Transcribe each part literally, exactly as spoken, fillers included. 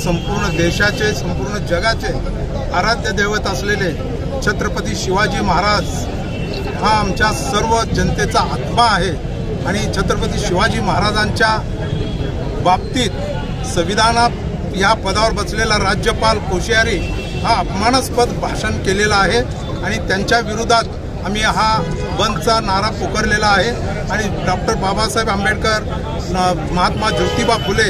संपूर्ण देशाचे संपूर्ण जगाचे आराध्य दैवत असलेले छत्रपती शिवाजी महाराज हा आमच्या सर्व जनतेचा आत्मा आहे आणि छत्रपती शिवाजी महाराजांच्या बाबतीत संविधानात या पदावर बसलेला राज्यपाल कोश्यारी हा अपमानास्पद भाषण केलेला आहे आणि त्यांच्या विरोधात आम्ही हा बंदचा नारा पुकारलेला आहे आणि डॉक्टर बाबासाहेब आंबेडकर, महात्मा ज्योतिबा फुले,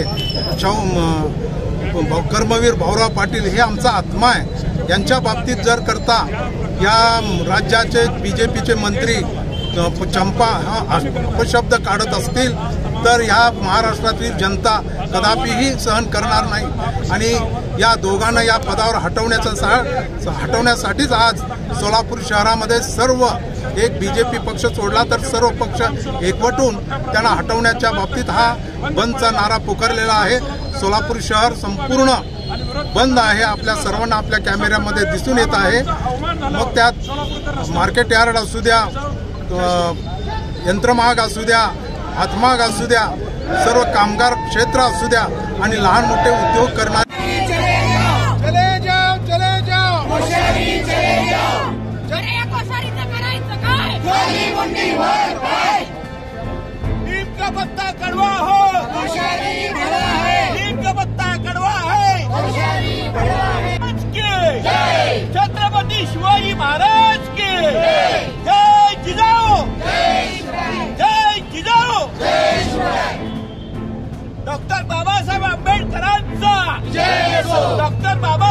कर्मवीर भाऊराव पाटील हे आमचा आत्मा आहे। यांच्या बाबतीत जर करता या राज्याचे बीजेपीचे मंत्री चंपा अपशब्द काढत असतील तर ह्या महाराष्ट्रातील जनता कदापिही सहन करणार नाही आणि या दोघांना या पदावर हटवण्याचा हटवण्यासाठीच आज सोलापूर शहरामध्ये सर्व एक बीजेपी पक्ष सोडला तर सर्व पक्ष एकवटून त्यांना हटवण्याच्या बाबतीत हा बंदचा नारा पुकारलेला आहे। सोलापूर शहर संपूर्ण बंद आहे, आपल्या सर्वांना आपल्या कॅमेऱ्यामध्ये दिसून येत आहे। मग त्यात मार्केट यार्ड असू द्या, यंत्रमाग असू द्या, हातमाग असू द्या, सर्व कामगार क्षेत्र असू द्या आणि लहान मोठे उद्योग करणारे पत्ता कड़वा हो, नीम का पत्ता कड़वा है, छत्रपति शिवाजी महाराज के जय जिजाऊ, जय जिजाऊ, डॉक्टर बाबासाहेब आंबेडकरांचा, डॉक्टर बाबा